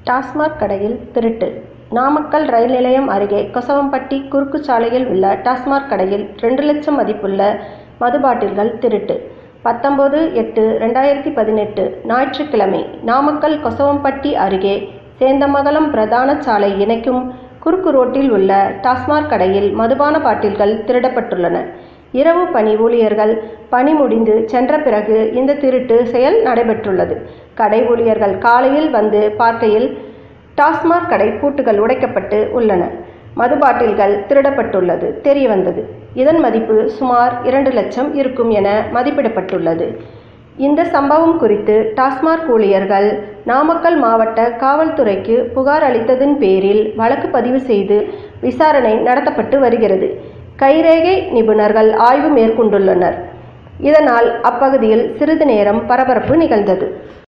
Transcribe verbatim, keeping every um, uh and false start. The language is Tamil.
டாஸ்மாக் கடையில் திருட்டு. நாமக்கல் ரயில் நிலையம் அருகே கொசவம்பட்டி குறுக்கு சாலையில் உள்ள டாஸ்மாக் கடையில் ரெண்டு லட்சம் மதிப்புள்ள மது பாட்டில்கள் திருட்டு. பத்தொன்பது எட்டு ரெண்டாயிரத்தி பதினெட்டு ஞாயிற்றுக்கிழமை நாமக்கல் கொசவம்பட்டி அருகே சேந்தமங்கலம் பிரதான சாலை இணைக்கும் குறுக்கு ரோட்டில் உள்ள டாஸ்மாக் கடையில் மதுபான பாட்டில்கள் திருடப்பட்டுள்ளன. இரவு பணி ஊழியர்கள் பணி முடிந்து சென்ற பிறகு இந்த திருட்டு செயல் நடைபெற்றுள்ளது. கடை ஊழியர்கள் காலையில் வந்து பார்க்கையில் டாஸ்மாக் கடை பூட்டுகள் உடைக்கப்பட்டு உள்ளன. மது பாட்டில்கள் திருடப்பட்டுள்ளது தெரியவந்தது. இதன் மதிப்பு சுமார் இரண்டு லட்சம் இருக்கும் என மதிப்பிடப்பட்டுள்ளது. இந்த சம்பவம் குறித்து டாஸ்மாக் ஊழியர்கள் நாமக்கல் மாவட்ட காவல்துறைக்கு புகார் அளித்ததன் பேரில் வழக்கு பதிவு செய்து விசாரணை நடத்தப்பட்டு வருகிறது. கைரேகை நிபுணர்கள் ஆய்வு மேற்கொண்டுள்ளனர். இதனால் அப்பகுதியில் சிறிது நேரம் பரபரப்பு நிகழ்ந்தது.